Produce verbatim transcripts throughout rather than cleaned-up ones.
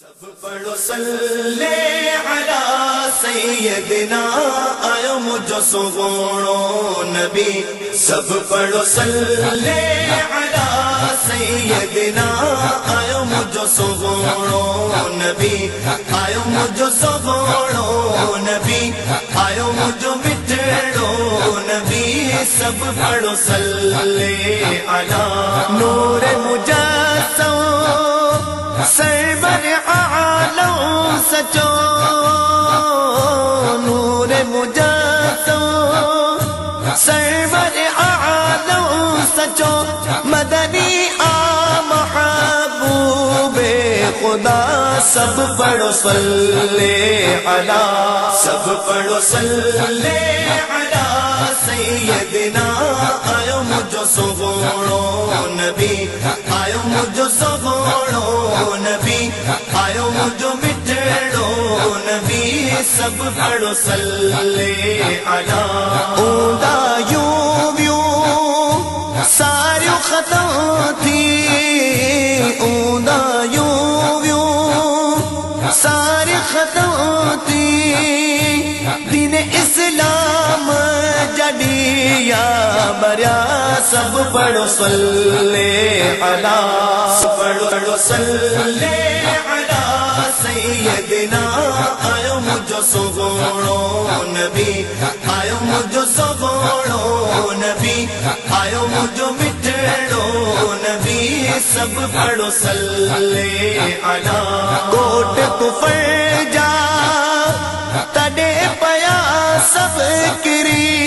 سب پڑھو صلی علی سیدنا آیو مجھو سغوڑو نبی سب پڑھو صلی علی سیدنا آیو مجھو سغوڑو نبی آیو مجھو سغوڑو نبی آیو مجھو مٹڑو نبی سب پڑھو صلی علی نور مجسم سرور عالم سچو نور مجسم سرور عالم سچو مدنی آ محبوب خدا سب پڑھو صلی علی سب پڑھو صلی علی سیدنا آیو مجھو سغوڑو نبی آیو مجھو سغوڑو نبی آیو مجھو مٹڑو نبی سب پڑھو صلی علی اوندا یوں یوں ساری ختم تھی اوندا یوں یوں ساری ختم تھی دین اسلام جڈیا بریا سب پڑھو صلی علی سب پڑھو صلی علی سیدنا آیو مجھو سغوڑو نبی آیو مجھو سغوڑو نبی آیو مجھو مٹڑو نبی سب پڑھو صلی علی کوٹ کفر جا تڈے پیا سب کری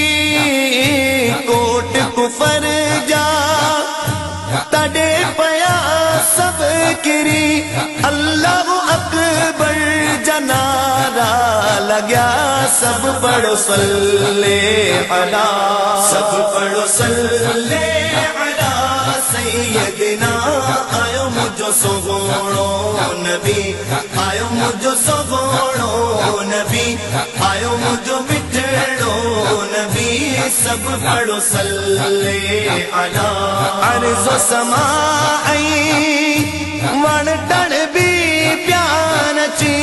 کوٹ کفر جا تڈے پیا سب کری اللہ اکبر جنارا لگیا سب پڑھو صلی علی سب پڑھو صلی علی سیدنا آیو مجھو سغوڑو نبی آیو مجھو سغوڑو نبی آیو مجھو مٹڑو نبی سب پڑھو صلی علی عرض و سماعی ون ٹڑ بھی پیان چی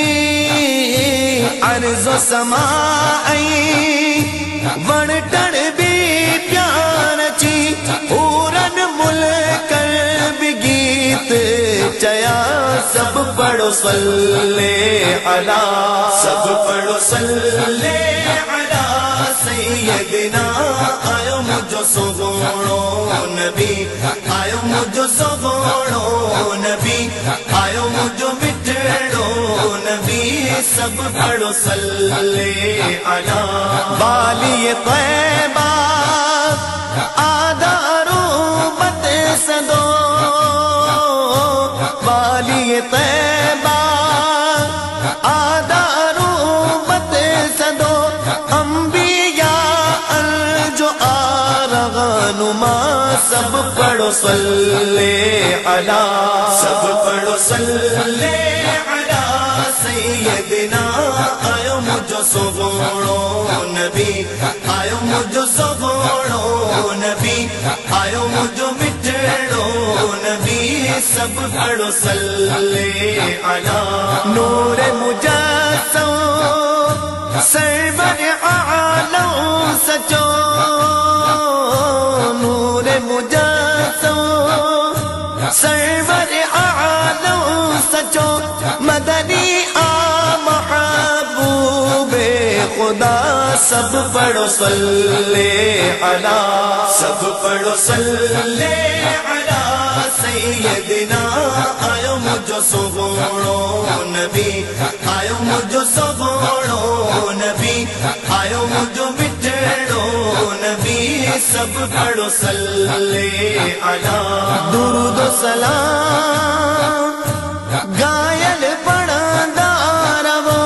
عرض و سماعی ون ٹڑ بھی پیان چی پورن ملک بھی گیت چیا سب پڑھو صلی علی سب پڑھو صلی علی سیدنا آیو مجھو سغوڑو نبی آیو مجھو سغوڑو نبی آیو مجھو مٹڑو نبی سب پڑھو صلی علی بالی طیبہ آدارو بت سدو بالی طیبہ آدارو بت سدو سب پڑھو صلی علی سب پڑھو صلی علی سیدنا آیو مجھو سغوڑو نبی آیو مجھو سغوڑو نبی آیو مجھو مٹڑو نبی سب پڑھو صلی علی نور مجسم سرور عالم سچو نور مجسم سرور عالم سچو مدنی آ محبوب خدا سب پڑھو صلی علی سب پڑھو صلی علی سیدنا آیو مجھو سغوڑو نبی آیو مجھو سغوڑو نبی آیو مجھو مٹڑو نبی سب پڑھو صلی علی درود و سلام گائل پڑھندا رہو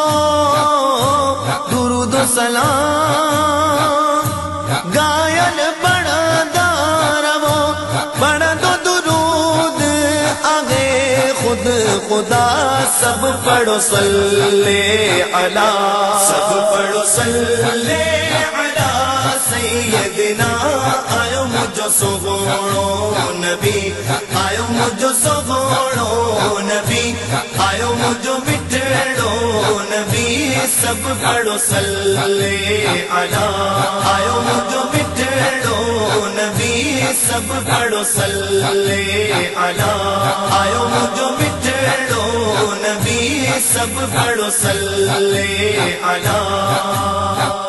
درود و سلام گائل پڑھندا رہو پڑھ دو درود آگے خود خدا سب پڑھو صلی علی سب پڑھو صلی علی سیدنا آیو مجھو سغوڑو نبی آیو مجھو سغوڑو نبی آیو مجھو مٹھڑو نبی سب پڑھو صلی علی آیو مجھو مٹھڑو نبی سب پڑھو صلی علی آیو مجھو مٹھڑو نبی سب پڑھو صلی علی